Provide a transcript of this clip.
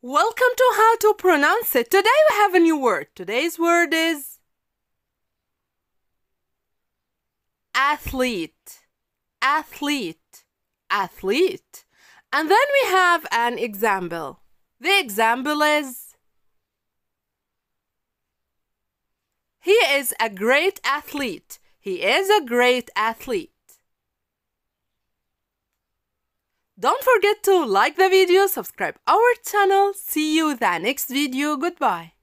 Welcome to How to Pronounce It. Today we have a new word. Today's word is athlete. Athlete. Athlete. And then we have an example. The example is he is a great athlete. He is a great athlete. Don't forget to like the video, subscribe our channel. See you in the next video. Goodbye.